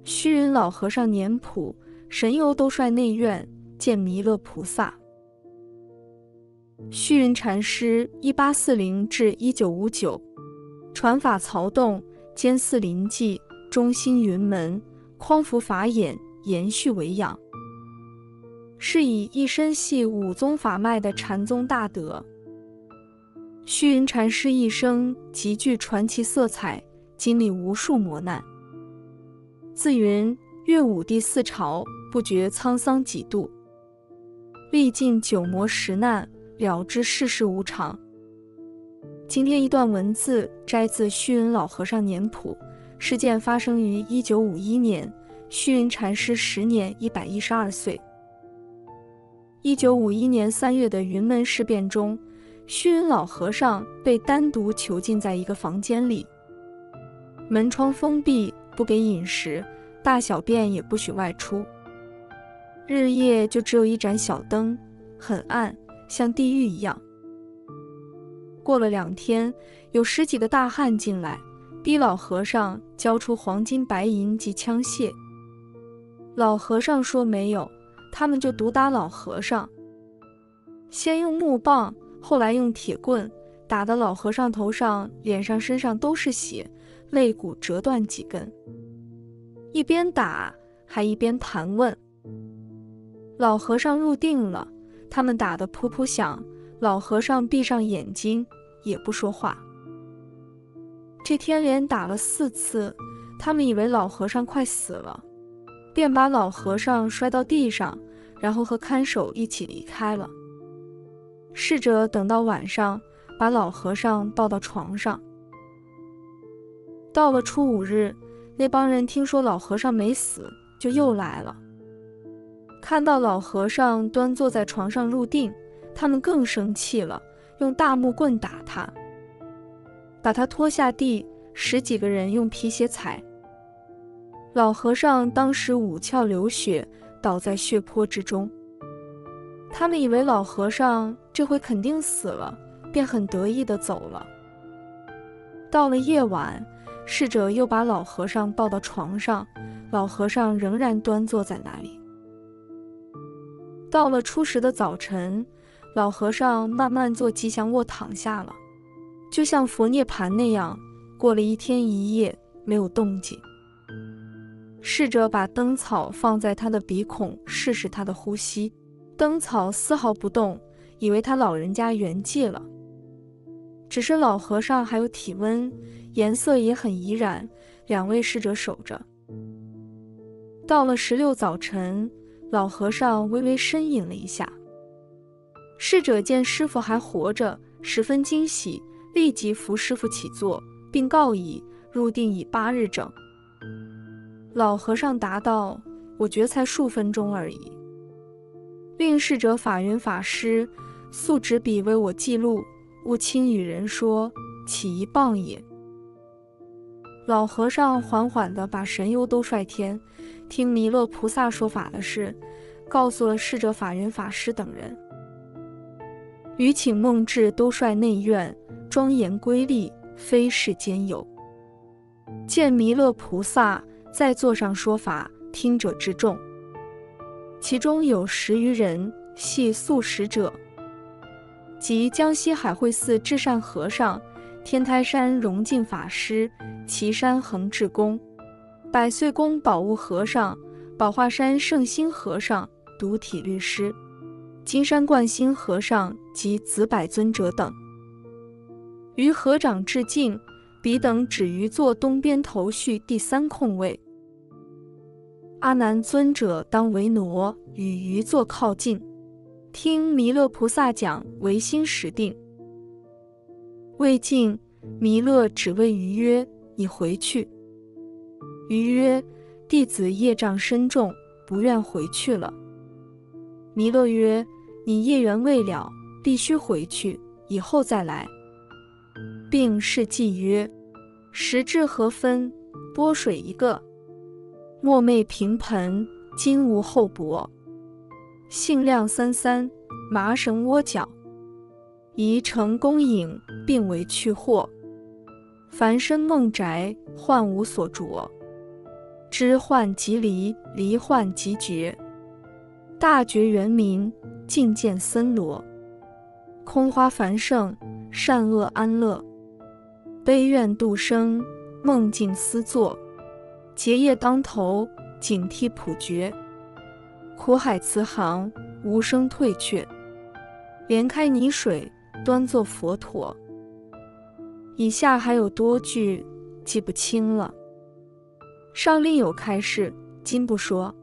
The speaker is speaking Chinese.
虚云老和尚年谱，神游兜率内院，见弥勒菩萨。虚云禅师1840至1959，传法曹洞，兼寺临济，中兴云门，匡扶法眼，延续为养，是以一身系五宗法脉的禅宗大德。虚云禅师一生极具传奇色彩，经历无数磨难。自云越武第4朝，不觉沧桑几度，历尽九磨十难，了知世事无常。今天一段文字摘自虚云老和尚年谱，事件发生于1951年，虚云禅师时年112岁。1951年3月的云门事变中，虚云老和尚被单独囚禁在一个房间里，门窗封闭，不给饮食，大小便也不许外出。日夜就只有一盏小灯，很暗，像地狱一样。过了2天，有10几个大汉进来，逼老和尚交出黄金白银及枪械。老和尚说没有，他们就毒打老和尚，先用木棒，后来用铁棍，打得老和尚头上、脸上、身上都是血，肋骨折断几根。一边打还一边盘问。老和尚入定了，他们打得噗噗响，老和尚闭上眼睛也不说话。这天连打了4次，他们以为老和尚快死了，便把老和尚摔到地上，然后和看守一起离开了。侍者等到晚上，把老和尚抱到床上。到了初5日，那帮人听说老和尚没死，就又来了。看到老和尚端坐在床上入定，他们更生气了，用大木棍打他，把他拖下地，10几个人用皮鞋踩。老和尚当时5窍流血，倒在血泊之中。他们以为老和尚这回肯定死了，便很得意地走了。到了夜晚，侍者又把老和尚抱到床上，老和尚仍然端坐在那里。到了初10的早晨，老和尚慢慢做吉祥卧躺下了，就像佛涅盘那样，过了1天1夜没有动静。侍者把灯草放在他的鼻孔，试试他的呼吸，灯草丝毫不动，以为他老人家圆寂了。只是老和尚还有体温，颜色也很怡然，2位侍者守着。到了16早晨，老和尚微微呻吟了一下。侍者见师傅还活着，十分惊喜，立即扶师傅起坐，并告以入定已8日整。老和尚答道：我觉才数分钟而已。令侍者法云法师素执笔为我记录，勿轻与人说，岂一谤也。老和尚缓缓地把神游兜率天，听弥勒菩萨说法的事，告诉了侍者法云法师等人。余请梦至兜率内院，庄严瑰丽，非世间有。见弥勒菩萨在座上说法，听者之众，其中有10余人，系素食者，即江西海会寺智善和尚、天台山荣净法师、岐山恒智公、百岁宫宝悟和尚、宝化山圣心和尚、独体律师、金山观心和尚及子百尊者等。于合掌致敬，彼等止于座东边头序第3空位。阿难尊者当为挪，与于座靠近，听弥勒菩萨讲唯心实定。未尽，弥勒只谓于曰：你回去。于曰：弟子业障深重，不愿回去了。弥勒曰：你业缘未了，必须回去，以后再来。并示记曰：时至何分，钵水1个，墨昧平盆，金无厚帛，杏亮33，麻绳窝脚，宜成供影，并为去祸。凡身梦宅，患无所着。 知患即离，离患即绝。大觉圆明，境见森罗。空花繁盛，善恶安乐。悲怨度生，梦境思作。结业当头，警惕普绝。苦海慈航，无声退却。莲开泥水，端坐佛陀。以下还有多句，记不清了。上另有开示，今不说。